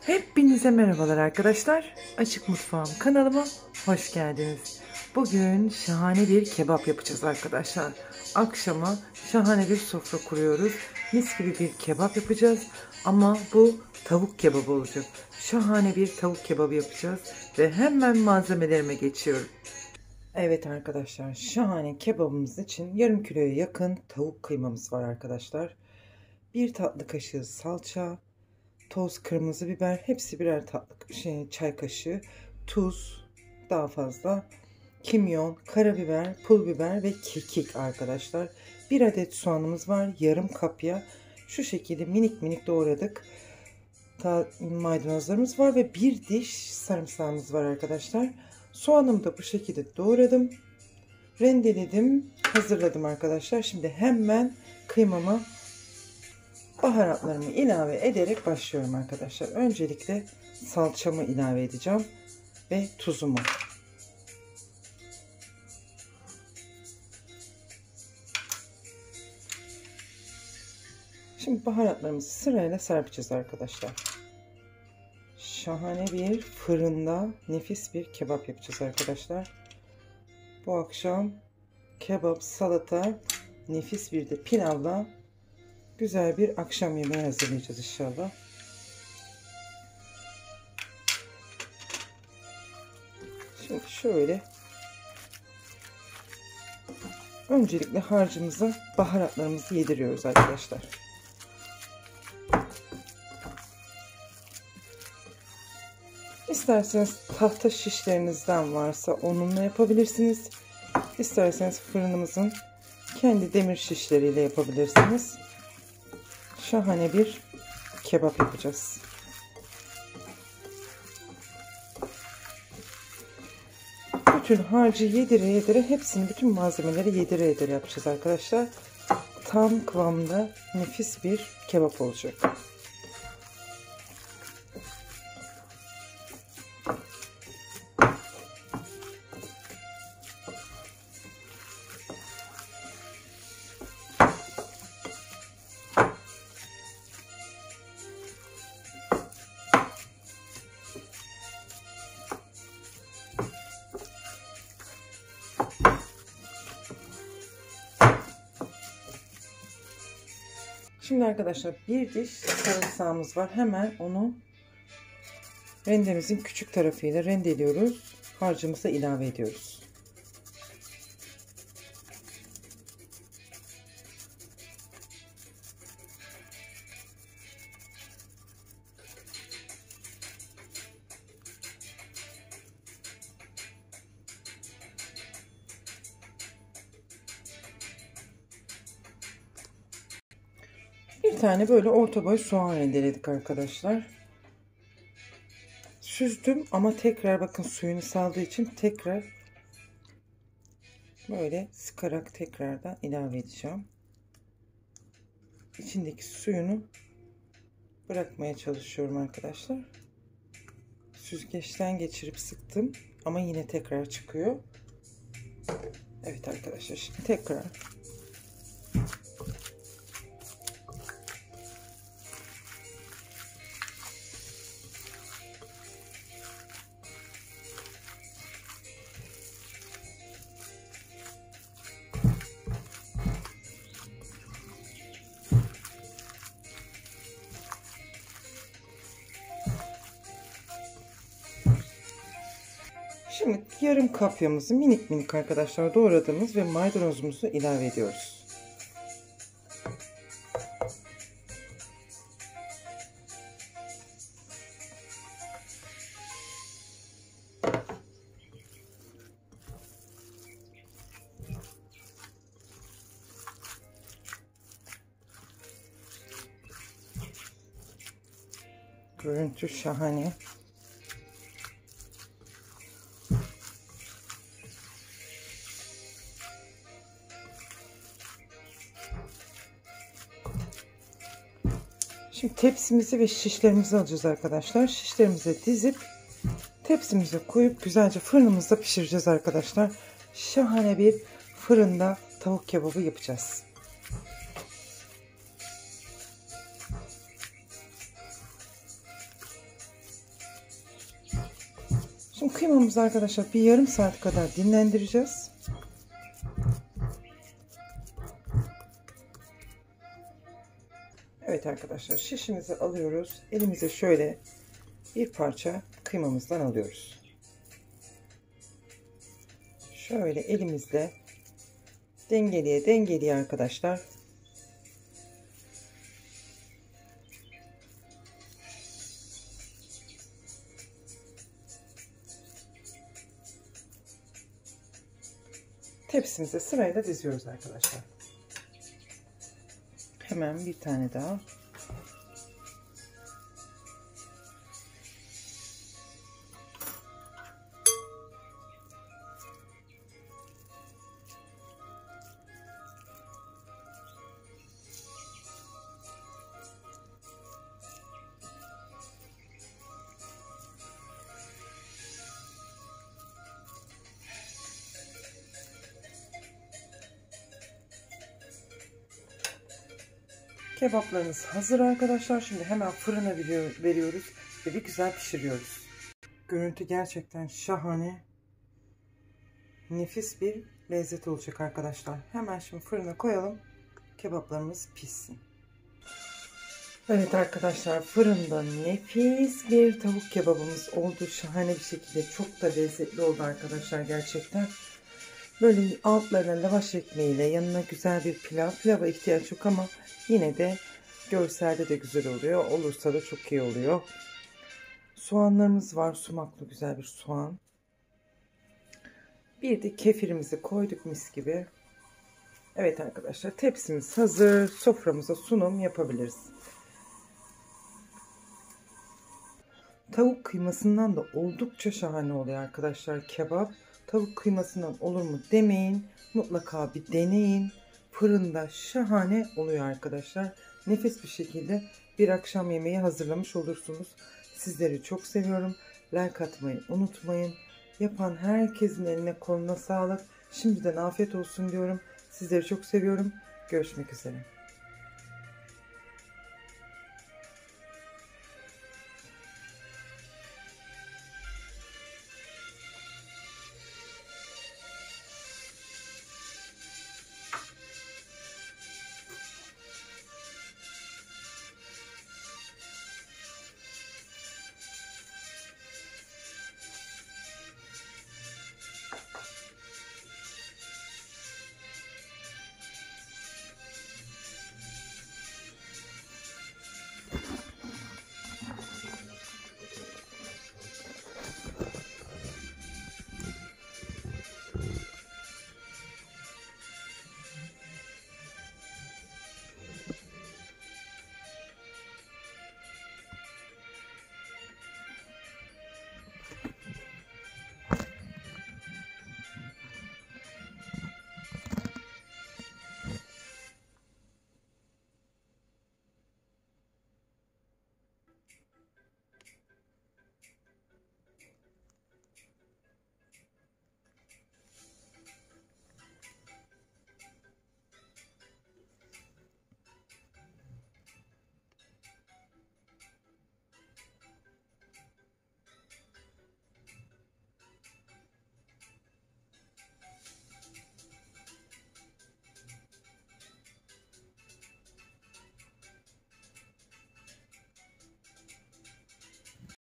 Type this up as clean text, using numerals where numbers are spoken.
Hepinize merhabalar arkadaşlar. Açık Mutfağım kanalıma hoş geldiniz. Bugün şahane bir kebap yapacağız arkadaşlar. Akşama şahane bir sofra kuruyoruz. Mis gibi bir kebap yapacağız. Ama bu tavuk kebabı olacak. Şahane bir tavuk kebabı yapacağız. Ve hemen malzemelerime geçiyorum. Evet arkadaşlar, şahane kebabımız için yarım kiloya yakın tavuk kıymamız var arkadaşlar. Bir tatlı kaşığı salça, toz kırmızı biber, hepsi birer çay kaşığı, tuz, daha fazla, kimyon, karabiber, pul biber ve kekik arkadaşlar. Bir adet soğanımız var, yarım kapya şu şekilde minik minik doğradık. Maydanozlarımız var ve bir diş sarımsağımız var arkadaşlar. Soğanımı da bu şekilde doğradım, rendeledim, hazırladım arkadaşlar. Şimdi hemen kıymama baharatlarımı ilave ederek başlıyorum arkadaşlar. Öncelikle salçamı ilave edeceğim ve tuzumu. Şimdi baharatlarımızı sırayla serpeceğiz arkadaşlar. Şahane bir fırında nefis bir kebap yapacağız arkadaşlar. Bu akşam kebap, salata, nefis bir de pilavla güzel bir akşam yemeği hazırlayacağız inşallah. Şimdi şöyle öncelikle harcımıza baharatlarımızı yediriyoruz arkadaşlar. İsterseniz tahta şişlerinizden varsa onunla yapabilirsiniz. İsterseniz fırınımızın kendi demir şişleriyle yapabilirsiniz. Şahane bir kebap yapacağız. Bütün harcı yedire yedire, hepsini, bütün malzemeleri yedire yedire yapacağız arkadaşlar. Tam kıvamda nefis bir kebap olacak. Şimdi arkadaşlar bir diş sarımsağımız var. Hemen onu rendemizin küçük tarafıyla rendeliyoruz. Harcımıza ilave ediyoruz. Bir tane böyle orta boy soğan rendeledik arkadaşlar. Süzdüm ama tekrar bakın suyunu saldığı için tekrar böyle sıkarak tekrardan ilave edeceğim. İçindeki suyunu bırakmaya çalışıyorum arkadaşlar. Süzgeçten geçirip sıktım ama yine tekrar çıkıyor. Evet arkadaşlar, şimdi tekrar yarım kapyamızı minik minik arkadaşlar doğradığımız ve maydanozumuzu ilave ediyoruz. Görüntü şahane. Şimdi tepsimizi ve şişlerimizi alacağız arkadaşlar. Şişlerimize dizip tepsimize koyup güzelce fırınımızda pişireceğiz arkadaşlar. Şahane bir fırında tavuk kebabı yapacağız. Şimdi kıymamızı arkadaşlar bir yarım saat kadar dinlendireceğiz. Evet arkadaşlar, şişimizi alıyoruz. Elimize şöyle bir parça kıymamızdan alıyoruz. Şöyle elimizle dengeliye arkadaşlar tepsimize sırayla diziyoruz arkadaşlar. Hemen bir tane daha. Kebaplarımız hazır arkadaşlar. Şimdi hemen fırına veriyoruz ve bir güzel pişiriyoruz. Görüntü gerçekten şahane. Nefis bir lezzet olacak arkadaşlar. Hemen şimdi fırına koyalım. Kebaplarımız pişsin. Evet arkadaşlar, fırında nefis bir tavuk kebabımız oldu. Şahane bir şekilde, çok da lezzetli oldu arkadaşlar gerçekten. Böyle altlarına lavaş ekmeğiyle, yanına güzel bir pilav. Pilava ihtiyaç yok ama yine de görselde de güzel oluyor. Olursa da çok iyi oluyor. Soğanlarımız var. Sumaklı güzel bir soğan. Bir de kefirimizi koyduk mis gibi. Evet arkadaşlar, tepsimiz hazır. Soframıza sunum yapabiliriz. Tavuk kıymasından da oldukça şahane oluyor arkadaşlar kebap. Tavuk kıymasından olur mu demeyin. Mutlaka bir deneyin. Fırında şahane oluyor arkadaşlar. Nefis bir şekilde bir akşam yemeği hazırlamış olursunuz. Sizleri çok seviyorum. Like atmayı unutmayın. Yapan herkesin eline koluna sağlık. Şimdiden afiyet olsun diyorum. Sizleri çok seviyorum. Görüşmek üzere.